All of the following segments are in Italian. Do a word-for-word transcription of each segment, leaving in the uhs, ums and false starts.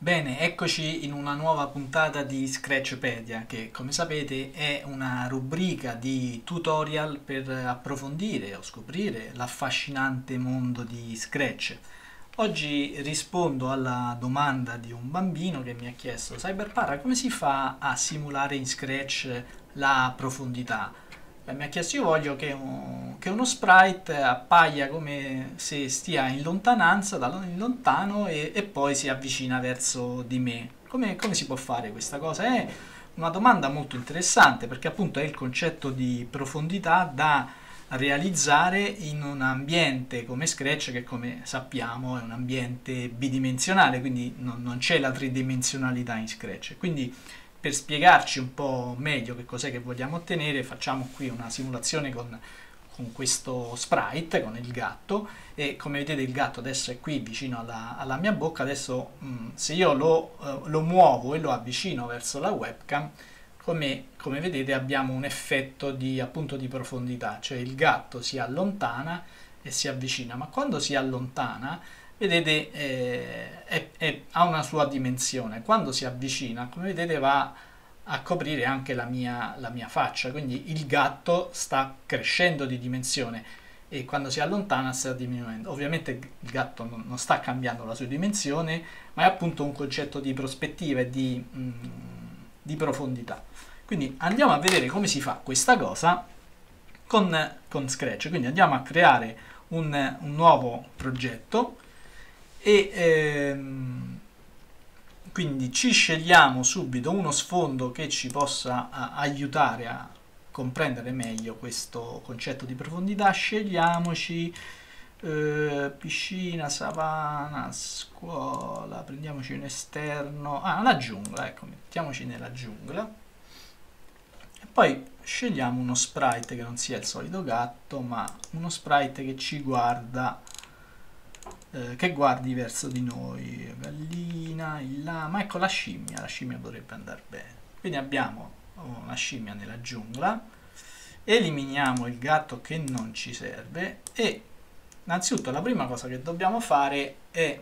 Bene, eccoci in una nuova puntata di Scratchpedia che, come sapete, è una rubrica di tutorial per approfondire o scoprire l'affascinante mondo di Scratch. Oggi rispondo alla domanda di un bambino che mi ha chiesto: Cyberpara, come si fa a simulare in Scratch la profondità? Eh, mi ha chiesto: io voglio che, un- che uno sprite appaia come se stia in lontananza, da lo- in lontano, e, e poi si avvicina verso di me. Come, come si può fare questa cosa? È una domanda molto interessante perché appunto è il concetto di profondità da realizzare in un ambiente come Scratch, che come sappiamo è un ambiente bidimensionale, quindi non, non c'è la tridimensionalità in Scratch. Quindi per spiegarci un po' meglio che cos'è che vogliamo ottenere, facciamo qui una simulazione con, con questo sprite, con il gatto, e come vedete il gatto adesso è qui vicino alla, alla mia bocca. Adesso mh, se io lo, eh, lo muovo e lo avvicino verso la webcam, come, come vedete abbiamo un effetto di, appunto, di profondità, cioè il gatto si allontana e si avvicina, ma quando si allontana vedete eh, è- è- ha una sua dimensione. Quando si avvicina, come vedete, va a coprire anche la mia, la mia faccia, quindi il gatto sta crescendo di dimensione e quando si allontana sta diminuendo. Ovviamente il gatto non, non sta cambiando la sua dimensione, ma è appunto un concetto di prospettiva e di, mm, di profondità. Quindi andiamo a vedere come si fa questa cosa con, con Scratch. Quindi andiamo a creare un, un nuovo progetto e ehm, quindi ci scegliamo subito uno sfondo che ci possa a, aiutare a comprendere meglio questo concetto di profondità. Scegliamoci eh, piscina, savana, scuola, prendiamoci un esterno, ah, la giungla, ecco, mettiamoci nella giungla e poi scegliamo uno sprite che non sia il solito gatto, ma uno sprite che ci guarda, eh, che guardi verso di noi, gallina, il lama, ecco la scimmia, la scimmia potrebbe andare bene. Quindi abbiamo una scimmia nella giungla, eliminiamo il gatto che non ci serve e innanzitutto la prima cosa che dobbiamo fare è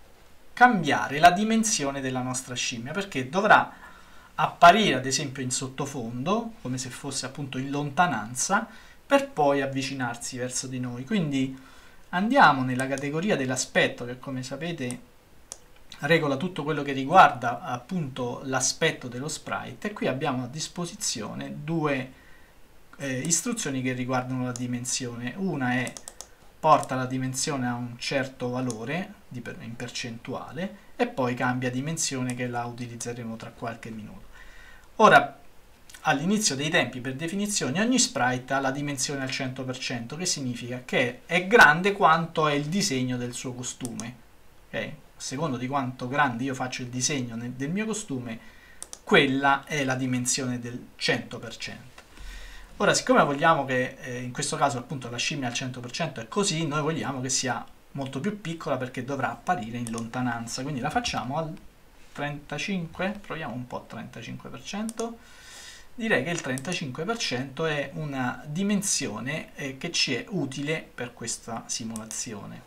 cambiare la dimensione della nostra scimmia, perché dovrà apparire ad esempio in sottofondo, come se fosse appunto in lontananza, per poi avvicinarsi verso di noi. Quindi andiamo nella categoria dell'aspetto, che come sapete regola tutto quello che riguarda appunto l'aspetto dello sprite, e qui abbiamo a disposizione due eh, istruzioni che riguardano la dimensione. Una è porta la dimensione a un certo valore di per, in percentuale, e poi cambia dimensione, che la utilizzeremo tra qualche minuto. Ora, all'inizio dei tempi, per definizione, ogni sprite ha la dimensione al cento per cento, che significa che è grande quanto è il disegno del suo costume. Okay? A secondo di quanto grande io faccio il disegno nel, del mio costume, quella è la dimensione del cento per cento. Ora, siccome vogliamo che eh, in questo caso appunto la scimmia al cento per cento è così, noi vogliamo che sia molto più piccola perché dovrà apparire in lontananza, quindi la facciamo al trentacinque, proviamo un po' trentacinque per cento. Direi che il trentacinque per cento è una dimensione eh, che ci è utile per questa simulazione.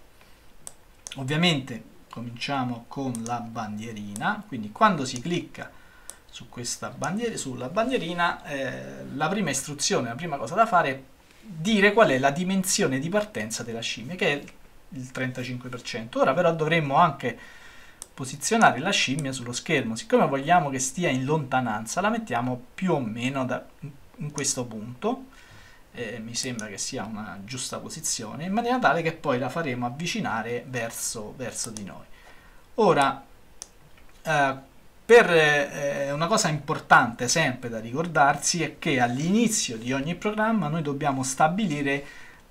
Ovviamente cominciamo con la bandierina, quindi quando si clicca su questa bandier sulla bandierina, eh, la prima istruzione, la prima cosa da fare è dire qual è la dimensione di partenza della scimmia, che è il trentacinque per cento. Ora però dovremmo anche posizionare la scimmia sullo schermo. Siccome vogliamo che stia in lontananza, la mettiamo più o meno da, in questo punto, eh, mi sembra che sia una giusta posizione, in maniera tale che poi la faremo avvicinare verso, verso di noi. Ora, eh, per eh, una cosa importante sempre da ricordarsi è che all'inizio di ogni programma noi dobbiamo stabilire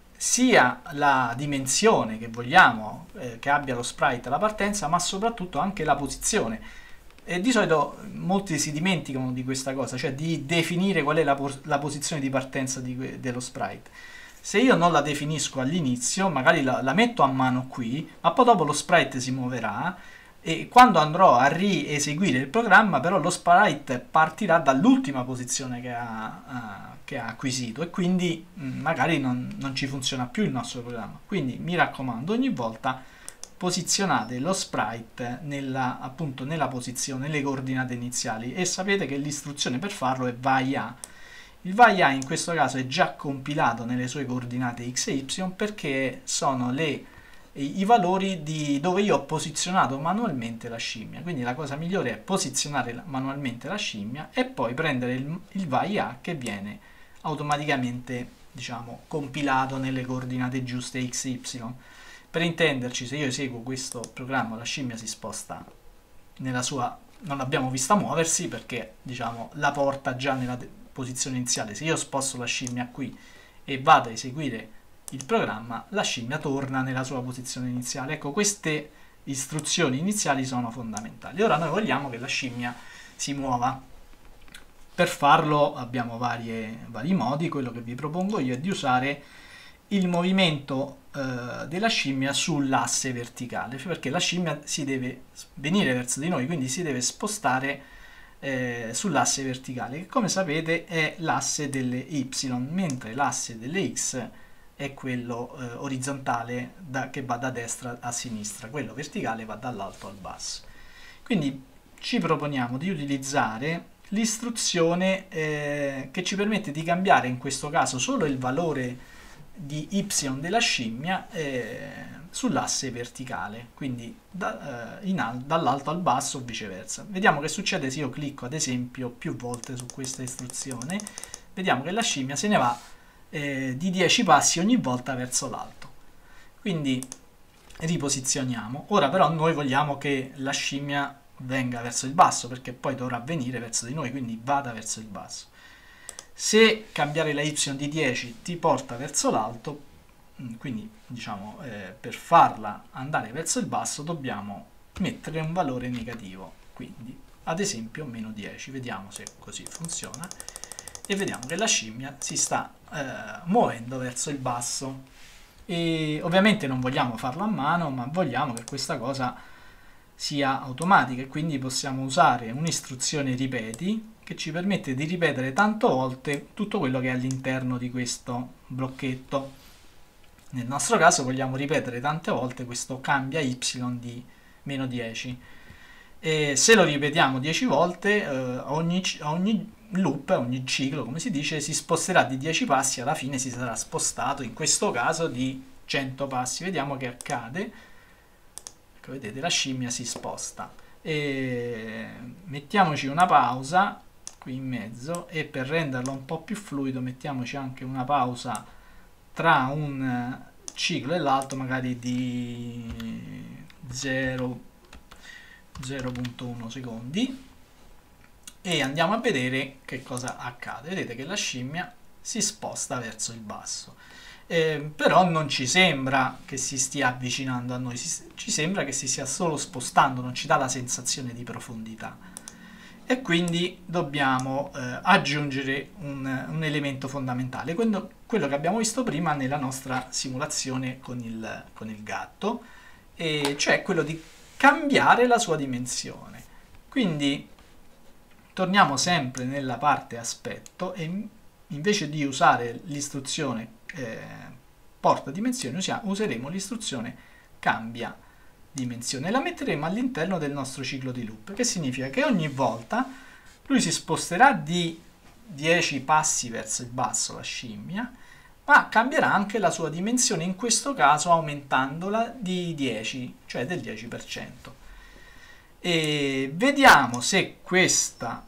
sia la dimensione che vogliamo eh, che abbia lo sprite alla partenza, ma soprattutto anche la posizione. E di solito molti si dimenticano di questa cosa, cioè di definire qual è la, la posizione di partenza di, dello sprite. Se io non la definisco all'inizio, magari la, la metto a mano qui, ma poi dopo lo sprite si muoverà, e quando andrò a rieseguire il programma però lo sprite partirà dall'ultima posizione che ha, uh, che ha acquisito, e quindi mh, magari non, non ci funziona più il nostro programma. Quindi mi raccomando, ogni volta posizionate lo sprite nella, appunto, nella posizione, nelle coordinate iniziali, e sapete che l'istruzione per farlo è vai a. Il vai a in questo caso è già compilato nelle sue coordinate x e y, perché sono le, i valori di dove io ho posizionato manualmente la scimmia. Quindi la cosa migliore è posizionare manualmente la scimmia e poi prendere il, il vai a, che viene automaticamente, diciamo, compilato nelle coordinate giuste x e y. Per intenderci, se io eseguo questo programma, la scimmia si sposta nella sua, non l'abbiamo vista muoversi perché, diciamo, la porta già nella posizione iniziale. Se io sposto la scimmia qui e vado a eseguire il programma, la scimmia torna nella sua posizione iniziale. Ecco, queste istruzioni iniziali sono fondamentali. Ora noi vogliamo che la scimmia si muova. Per farlo abbiamo varie, vari modi. Quello che vi propongo io è di usare il movimento eh, della scimmia sull'asse verticale, perché la scimmia si deve venire verso di noi, quindi si deve spostare eh, sull'asse verticale, che come sapete è l'asse delle y, mentre l'asse delle x è quello eh, orizzontale da, che va da destra a sinistra, quello verticale va dall'alto al basso. Quindi ci proponiamo di utilizzare l'istruzione eh, che ci permette di cambiare in questo caso solo il valore di y della scimmia eh, sull'asse verticale, quindi da, eh, dall'alto al basso o viceversa. Vediamo che succede se io clicco ad esempio più volte su questa istruzione. Vediamo che la scimmia se ne va eh, di dieci passi ogni volta verso l'alto. Quindi riposizioniamo. Ora però noi vogliamo che la scimmia venga verso il basso, perché poi dovrà venire verso di noi, quindi vada verso il basso. Se cambiare la y di dieci ti porta verso l'alto, quindi diciamo eh, per farla andare verso il basso dobbiamo mettere un valore negativo, quindi ad esempio meno dieci. Vediamo se così funziona e vediamo che la scimmia si sta eh, muovendo verso il basso. E ovviamente non vogliamo farlo a mano, ma vogliamo che questa cosa sia automatica, e quindi possiamo usare un'istruzione ripeti che ci permette di ripetere tante volte tutto quello che è all'interno di questo blocchetto. Nel nostro caso vogliamo ripetere tante volte questo cambia y di meno dieci, e se lo ripetiamo dieci volte eh, ogni, ogni loop, ogni ciclo come si dice, si sposterà di dieci passi, alla fine si sarà spostato in questo caso di cento passi. Vediamo che accade. Ecco, vedete, la scimmia si sposta. E mettiamoci una pausa qui in mezzo, e per renderlo un po' più fluido mettiamoci anche una pausa tra un ciclo e l'altro, magari di zero virgola uno secondi, e andiamo a vedere che cosa accade. Vedete che la scimmia si sposta verso il basso, eh, però non ci sembra che si stia avvicinando a noi, si, ci sembra che si stia solo spostando, non ci dà la sensazione di profondità. E quindi dobbiamo eh, aggiungere un, un elemento fondamentale, quello, quello che abbiamo visto prima nella nostra simulazione con il, con il gatto, e cioè quello di cambiare la sua dimensione. Quindi torniamo sempre nella parte aspetto, e invece di usare l'istruzione eh, porta dimensioni usia, useremo l'istruzione cambia dimensione, la metteremo all'interno del nostro ciclo di loop, che significa che ogni volta lui si sposterà di dieci passi verso il basso, la scimmia, ma cambierà anche la sua dimensione, in questo caso aumentandola di dieci, cioè del dieci per cento. E vediamo se questo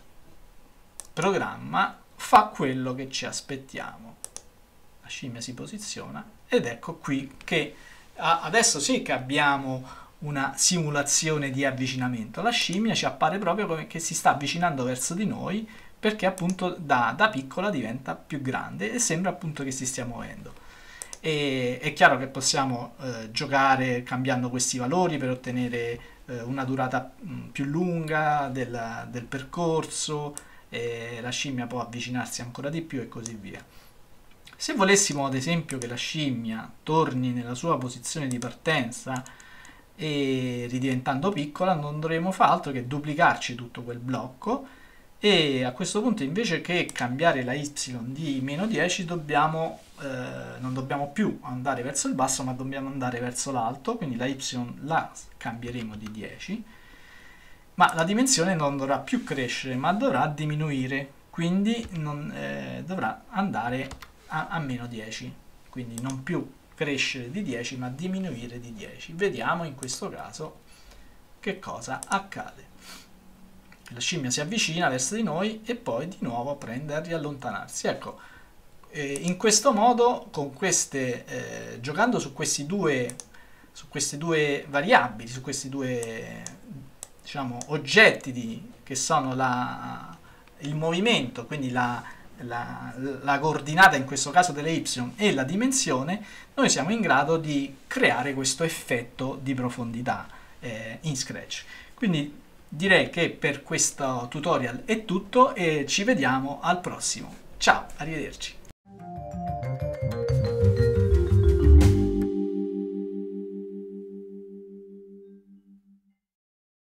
programma fa quello che ci aspettiamo. La scimmia si posiziona ed ecco qui che adesso sì che abbiamo una simulazione di avvicinamento. La scimmia ci appare proprio come che si sta avvicinando verso di noi, perché appunto da, da piccola diventa più grande e sembra appunto che si stia muovendo. E è chiaro che possiamo eh, giocare cambiando questi valori per ottenere eh, una durata mh, più lunga del, del percorso, e la scimmia può avvicinarsi ancora di più e così via. Se volessimo ad esempio che la scimmia torni nella sua posizione di partenza e ridiventando piccola, non dovremo fare altro che duplicarci tutto quel blocco e a questo punto invece che cambiare la y di meno dieci dobbiamo, eh, non dobbiamo più andare verso il basso ma dobbiamo andare verso l'alto, quindi la y la cambieremo di dieci, ma la dimensione non dovrà più crescere ma dovrà diminuire, quindi non, eh, dovrà andare a, a meno dieci, quindi non più crescere di dieci ma diminuire di dieci. Vediamo in questo caso che cosa accade. La scimmia si avvicina verso di noi e poi di nuovo prende a riallontanarsi. Ecco, eh, in questo modo, con queste, eh, giocando su questi due, su queste due variabili, su questi due, diciamo, oggetti di, che sono la, il movimento, quindi la, la, la coordinata in questo caso delle y e la dimensione, noi siamo in grado di creare questo effetto di profondità eh, in Scratch. Quindi direi che per questo tutorial è tutto e ci vediamo al prossimo. Ciao, arrivederci.